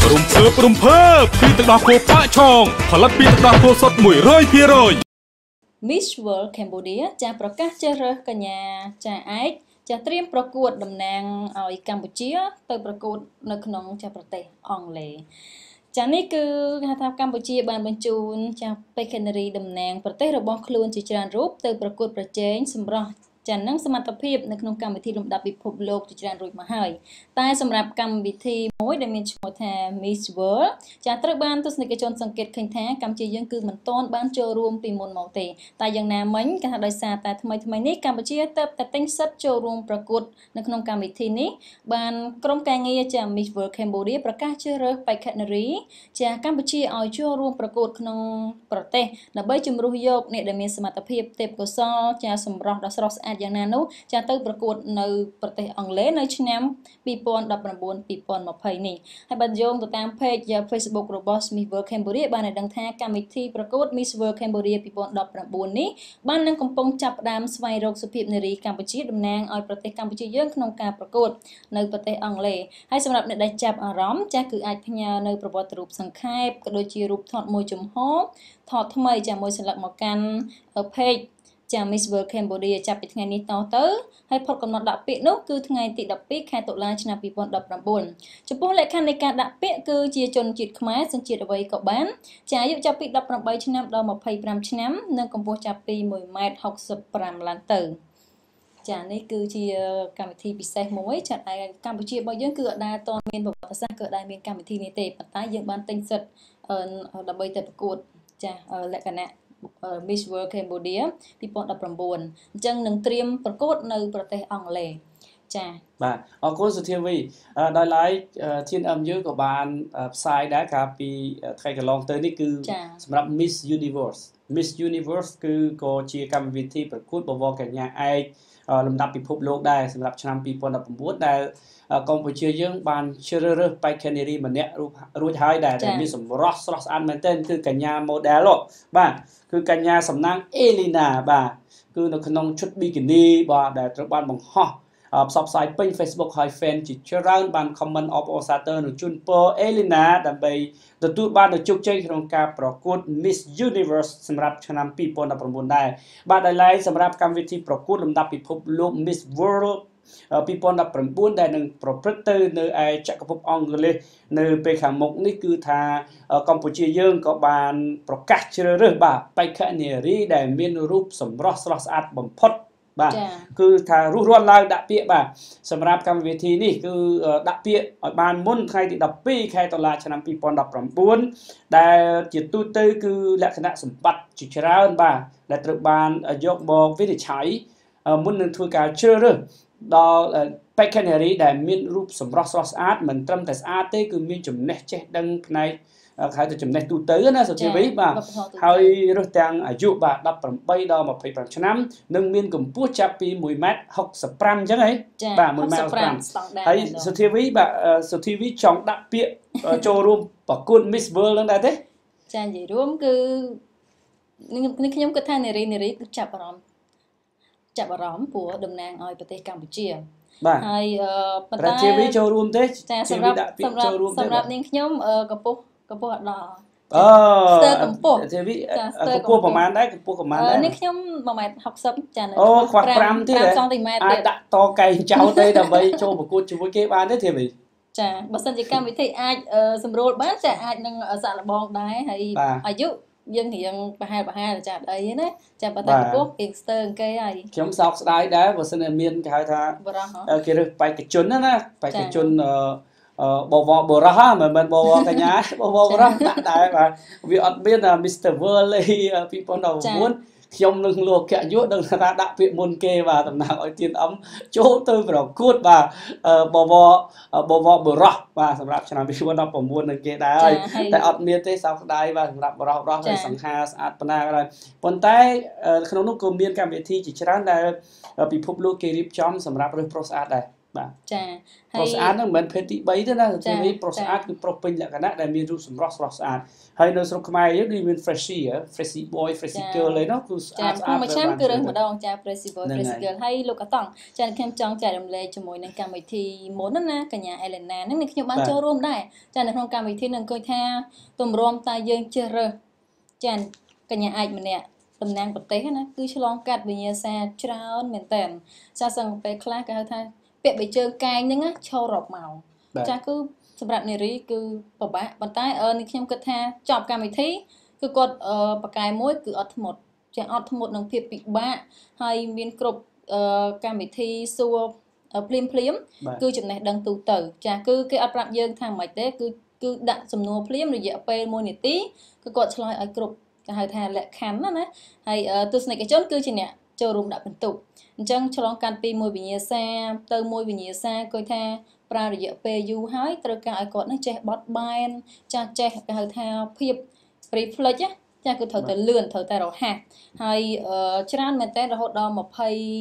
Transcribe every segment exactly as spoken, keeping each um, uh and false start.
ព្រមធ្វើព្រមភើបពីទឹកដោះគោប៉ាក់ឆងផលិតពីទឹកដោះគោសុទ្ធ មួយរយភាគរយ Miss World Cambodia ចាប្រកាសជ្រើសរើសកញ្ញាចាឯកចាត្រៀមប្រកួតតំណាងឲ្យកម្ពុជាទៅប្រកួតនៅក្នុងចាប្រទេសអង់គ្លេសចានេះគឺគេថាកម្ពុជាបានបញ្ជូនចាបេក្ខនារីតំណាងប្រទេសរបស់ខ្លួនជាច្រើនរូបទៅប្រកួតប្រជែងសម្រាប់ចានឹងសមត្ថភាពនៅក្នុងកម្មវិធីលំដាប់ពិភពលោកជាច្រើនរួចមកហើយតែសម្រាប់កម្មវិធីមួយដែលមានឈ្មោះថា Miss World ចាត្រូវបានទស្សនិកជនសង្កេតឃើញថាកម្ពុជាយើងគឺមិនទាន់បានចូលរួមពីមុនមកទេតែយ៉ាងណាមិញគេថាដោយសារតែថ្មីថ្មីនេះកម្ពុជាទៅតែទិញសិទ្ធិចូលរួមប្រកួតនៅក្នុងកម្មវិធីនេះបានក្រុមការងារចា Miss World Cambodia ប្រកាសជ្រើសរើសបេក្ខនារីចាកម្ពុជាឲ្យចូលរួមប្រកួតក្នុងប្រទេសដើម្បីជំរុះយកអ្នកដែលមានសមត្ថភាពទេពកោសល្យចាសម្រស់ដ៏ស្រស់ស្អាតយ៉ាងណានោះចាទៅប្រកួតនៅប្រទេសអង់គ្លេសនៅឆ្នាំ ពីរពាន់ដប់ប្រាំបួន ពីរពាន់ម្ភៃ នេះហើយបានយោងទៅតាម page Facebook របស់ Miss World Cambodia បានឲ្យដឹងថាកម្មវិធីប្រកួត Miss World Cambodia ពីរពាន់ដប់ប្រាំបួន នេះបាននឹងកំពុងចាប់ផ្ដើមស្វែងរកសុភាពនារីកម្ពុជាតំណាងឲ្យប្រទេសកម្ពុជាយើងក្នុងការប្រកួតនៅប្រទេសអង់គ្លេសហើយសម្រាប់អ្នកដែលចាប់អារម្មណ៍ចាស់គឺអាចផ្ញើនៅប្រវត្តិរូបសង្ខេបក៏ដូចជារូបថតមួយចំហថតថ្មីចាមួយសន្លឹកមកកាន់ pageចា Miss World Cambodia ចាប់ពីថ្ងៃនេះតទៅហើយផុតកំណត់ដាក់ពាក្យនោះគឺថ្ងៃទីដប់ពីរខែតុលាឆ្នាំពីរពាន់ដប់ប្រាំបួនចំពោះលក្ខខណ្ឌនៃការដាក់ពាក្យគឺជាជនជាតិខ្មែរសញ្ជាតិអ្វីក៏បានចាអាយុចាប់ពីដប់ប្រាំបីឆ្នាំដល់ម្ភៃប្រាំឆ្នាំនិងកម្ពស់ចាប់ពីមួយម៉ែត្រហុកសិបប្រាំឡើងទៅចានេះគឺជាកម្មវិធីពិសេសមួយចាត់ឲ្យកម្ពុជារបស់យើងគឺអត់ដែលតមានប្រវត្តិសាស្ត្រគឺអត់ដែលមានកម្មវិធីនេះទេប៉ុន្តែយើងបានទិញសិទ្ធិដើម្បីទៅប្រកួតចាលក្ខណៈMiss World Cambodia ពីរពាន់ដប់ប្រាំបួនអញ្ចឹងនឹងត្រៀមប្រកួតនៅប្រទេសអង់គ្លេសចាបាទអរគុណសុធាវីដោយឡែក ที เอ็น เอ็ม យើងក៏បានផ្សាយដែរកាលពីថ្ងៃកន្លងទៅនេះគឺសម្រាប់ Miss Universe Miss Universe គឺក៏ជាកម្មវិធីប្រកួតបវរកញ្ញាឯកលំដាប់ពិភពលោកដែរសម្រាប់ឆ្នាំពីរពាន់ដប់ប្រាំបួនដែលកម្ពុជាយើងបានជ្រើសរើសបេក្ខនារីម្នាក់រួចហើយដែលមានសម្រស់ស្រស់ស្អាតមែនទែនគឺកញ្ញា model បាទគឺកញ្ញាសំណាងអេលីណាបាទគឺនៅក្នុងឈុតប៊ីគីនីបាទដែលត្រូវបានបង្ហោះផ្សព្វផ្សាយពេញ Facebook ហើយ fan ជាច្រើនបាន comment អបអរសាទរនឹងជូនពរអេលីណាដើម្បីទទួលបាននូវជោគជ័យក្នុងការប្រកួត Miss Universe សម្រាប់ឆ្នាំពីរពាន់ដប់ប្រាំបួនដែរបាទដោយឡែកសម្រាប់កម្មវិធីប្រកួតលំដាប់ពិភពលោក Miss World ពីរពាន់ដប់ប្រាំបួនដែលនឹងប្រព្រឹត្តទៅនៅឯចក្រភពអង់គ្លេសនៅពេលខាងមុខនេះគឺថាកម្ពុជាយើងក៏បានប្រកាសជ្រើសរើសបាទបេក្ខនារីដែលមានរូបសម្រស់ស្រស់ស្អាតបំផុតបាទគឺថារស់រានឡើងដាក់ពាក្យបាទសម្រាប់កម្មវិធីនេះគឺដាក់ពាក្យឲ្យបានមុនថ្ងៃទីដប់ពីរខែតុលាឆ្នាំពីរពាន់ដប់ប្រាំបួនដែលជាទូទៅគឺលក្ខណៈសម្បត្តិជាច្រើនបាទដែលត្រូវបានយកមកវិនិច្ឆ័យមុននឹងធ្វើការជ្រើសរើសដល់បេក្ខនារីដែលមានរូបសម្រស់ស្រស់ស្អាតមិនត្រឹមតែស្អាតទេគឺមានចំណេះចេះដឹងផ្នែកហៅថាចំណេះទូទៅណាសុធាវីបាទហើយរើសទាំងអាយុបាទដប់ប្រាំបីដល់ម្ភៃប្រាំឆ្នាំនិងមានកម្ពស់ចាប់ពីមួយម៉ែត្រហុកសិបប្រាំអញ្ចឹងហីបាទមួយម៉ែត្រហុកសិបប្រាំហើយសុធាវីបាទសុធាវីចង់ដាក់ពាក្យចូលរួមប្រកួត Miss World នឹងដែរទេចានិយាយរួមគឺខ្ញុំគិតថានារីនារីគឺចាប់អារម្មណ៍ចាប់អារម្មណ៍ព្រោះតំណាងឲ្យប្រទេសកម្ពុជាបាទហើយប៉ុន្តែសុធាវីចូលរួមទេចាសម្រាប់សម្រាប់សម្រាប់នាងខ្ញុំកម្ពស់កម្ពស់អត់ដល់អូស្ទើរកម្ពស់សុធាវីកម្ពស់ប្រហែលដែរកម្ពស់ប្រហែលដែរនេះខ្ញុំមួយម៉ែត្រហុកសិបចានៅអូខ្វះប្រាំទៀតសង់ទីម៉ែត្រអាចដាក់តកែងចោលទៅដើម្បីចូលប្រកួតជាមួយគេបានទេសុធាវីចាបើសិនជាកម្មវិធីអាចសម្រួលបានចាអាចនឹងសាក់លបងដែរហើយអាយុយើងរៀងប្រហែលប្រហែលចាអីណាចាបើតែកម្ពស់គេស្ទើរគេហើយខ្ញុំសោកស្ដាយដែរបើសិនតែមានគេហៅថាគេរើសបេក្ខជនណាបេក្ខជនបវរបរោះមិនមែនបវរកញ្ញាបវរបរោះដាក់ដែរបាទវាអត់មាន Mister World ពីរពាន់ដប់ប្រាំបួនខ្ញុំនឹងលោកកយុដឹងថាដាក់ពាក្យមុនគេបាទតំណាងឲ្យ ที เอ็น เอ็ม ចូលទៅប្រកួតបាទបវរបវរបរោះបាទសម្រាប់ឆ្នាំពីរពាន់ដប់ប្រាំបួននឹងគេដែរហើយតែអត់មានទេសោកស្ដាយបាទសម្រាប់បរោះបរោះហើយសង្ហាស្អាតប៉ុណ្ណាក៏ដោយប៉ុន្តែក្នុងនោះក៏មានកម្មវិធីជាច្រើនដែលពិភពលោកគេរៀបចំសម្រាប់រើសប្រុសស្អាតដែរបាទចាប្រុសស្អាតហ្នឹងមិនមែនភេទទី3ទេណាសុធាវីប្រុសស្អាតគឺប្រុសពេញលក្ខណៈដែលមានរូបសម្រស់ស្រស់ស្អាតហើយនៅស្រុកខ្មែរយើងគឺមាន freshy freshy boy freshy girl អីនោះគឺស្អាតស្អាតមួយឆ្នាំគឺរើសម្ដងចា freshy boy freshy girl ហើយលោកអតង់ចាខ្ញុំចង់ចែករំលែកជាមួយនឹងកម្មវិធីមុនណាកញ្ញា Elena ហ្នឹងខ្ញុំបានចូលរួមដែរចានៅក្នុងកម្មវិធីនឹងឃើញថាទម្រាំតែយើងចេះរើសចាកញ្ញាឯកម្នាក់តំណាងប្រទេសណាគឺឆ្លងកាត់វិញ្ញាសាច្រើនមែនតើចាសឹងពេលខ្លះគេហៅថាពាក់បីជើងកែងហ្នឹងឈររកមកចាគឺសម្រាប់នារីគឺពិបាកប៉ុន្តែនេះខ្ញុំគិតថាចប់កម្មវិធីគឺគាត់បកកែមួយគឺអត់ធ្មត់ចាអត់ធ្មត់នឹងភាពពិបាកហើយមានគ្រប់កម្មវិធីសួរភ្លាមភ្លាមគឺចំណេះដឹងទូទៅចាគឺគេអត់ប្រាប់យើងថាមិនទេគឺគឺដាក់សំណួរភ្លាមរយៈពេលមួយនាទីគឺគាត់ឆ្លើយឲ្យគ្រប់គេហៅថាលក្ខខណ្ឌណាណាហើយទស្សនិកជនគឺជាអ្នកចូលរួមដាក់ពិន្ទុអញ្ចឹងឆ្លងកាត់ពីមួយវិញ្ញាសាទៅមួយវិញ្ញាសាគាត់ថាប្រើរយៈពេលយូរហើយត្រូវការឲ្យគាត់នឹងចេះបត់បែនចាស់ចេះគេហៅថាភាព reflex ចាគឺត្រូវតែលឿនត្រូវតែរហ័សហើយច្រើនមែនតើរហូតដល់24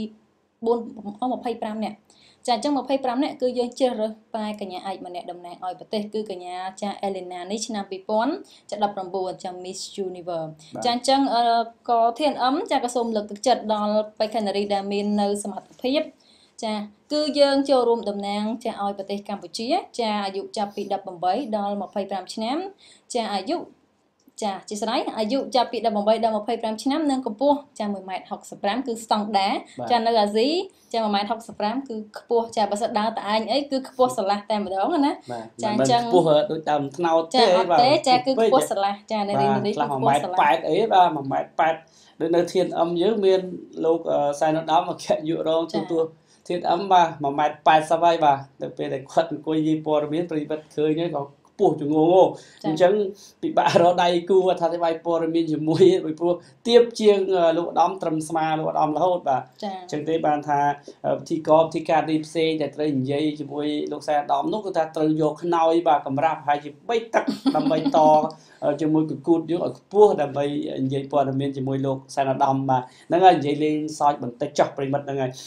25នាក់ចាអញ្ចឹង25នាក់គឺយើងជ្រើសរើសប៉ែកញ្ញាឯកម្នាក់តំណាងឲ្យប្រទេសគឺកញ្ញាចា Elena នេះឆ្នាំ2019ចា Miss Universe ចាអញ្ចឹងក៏ ที เอ็น เอ็ม ចាក៏សូមលើកទឹកចិត្តដល់បេក្ខនារីដែលមាននៅសមត្ថភាពចាគឺយើងចូលរួមតំណាងចាឲ្យប្រទេសកម្ពុជាចាអាយុចាប់ពី18ដល់25ឆ្នាំចាអាយុចាជាស្រ័យអាយុចាប់ពី18ដល់25ឆ្នាំនិងកម្ពស់ចាone meter sixty-fiveគឺស្តង់ដាចានៅអាស៊ីចាone meter sixty-fiveគឺខ្ពស់ចាបើសិនដើរតឯងអីគឺខ្ពស់ស្រឡះតែម្ដងណាចាអញ្ចឹងខ្ពស់ដូចដើមថ្នោតទេបាទទេចាគឺខ្ពស់ស្រឡះចានៅនេះនេះខ្ពស់ស្រឡះone meter eightyអីបាទone meter eightyដូចនៅ ที เอ็น เอ็ม យើងមានលោកសែនឧត្តមអគ្គនាយករងទូទួ ที เอ็น เอ็ม បាទone meter eightyហើយបាទទៅពេលដែលគាត់អង្គុយនិយាយព័ត៌មានប្រិយមិត្តឃើញហើយក៏ពោះចងងអញ្ចឹងពិបាករកដៃគូអត្ថាធិប្បាយព័ត៌មានជាមួយដោយព្រោះទៀបជាងលោកឧត្តមត្រឹមស្មាលោកឧត្តមរហូតបាទអញ្ចឹងទេបានថាពិធីកោពិធីការនេះផ្សេងតែត្រូវនិយាយជាមួយលោកសែនឧត្តមនោះគឺថាត្រូវយកខ្នើយបាទកម្រាស់ប្រហែលជាបីទឹកដើម្បីតជាមួយកគូតយើងឲ្យខ្ពស់ដើម្បីនិយាយព័ត៌មានជាមួយលោកសែនឧត្តមបាទហ្នឹងហើយនិយាយលេងសើចបន្តិចចោះប្រិមិត្តហ្នឹងហើយ